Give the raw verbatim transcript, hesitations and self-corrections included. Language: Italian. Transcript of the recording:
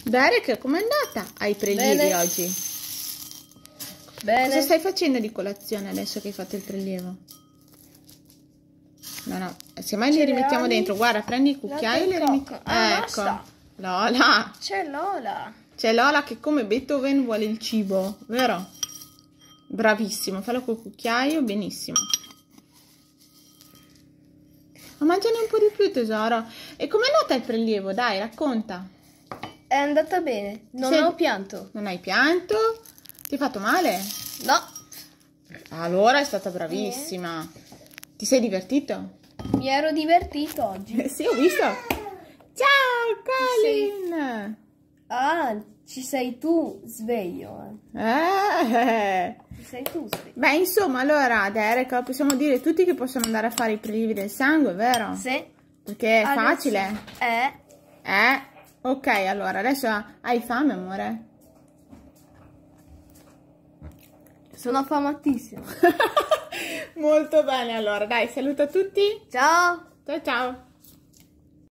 Derek, com'è andata ai prelievi Bene. oggi? Bene. Cosa stai facendo di colazione adesso che hai fatto il prelievo? No, no, semmai li rimettiamo Cereali, dentro. Guarda, prendi il cucchiaio e li latte e rimetti. cocco. Ah, Ecco. basta. Lola. C'è Lola. C'è Lola che come Beethoven vuole il cibo, vero? Bravissimo, fallo col cucchiaio, benissimo. Ma mangiane un po' di più, tesoro. E com'è andata il prelievo? Dai, racconta. È andata bene. Non Sei- ho pianto. Non hai pianto? Ti hai fatto male? No. Allora è stata bravissima. Ti sei divertito? Mi ero divertito oggi. Eh, sì, ho visto. Ciao, Colin. Ah, ci sei tu sveglio. Eh. Eh. Ci sei tu sveglio. Beh, insomma, allora, Derek, possiamo dire tutti che possono andare a fare i prelievi del sangue, vero? Sì. Perché è Adesso- facile. Eh. Eh? Ok, allora, adesso hai fame, amore? Sono affamatissimo. Molto bene, allora, dai, saluta tutti. Ciao. Ciao, ciao.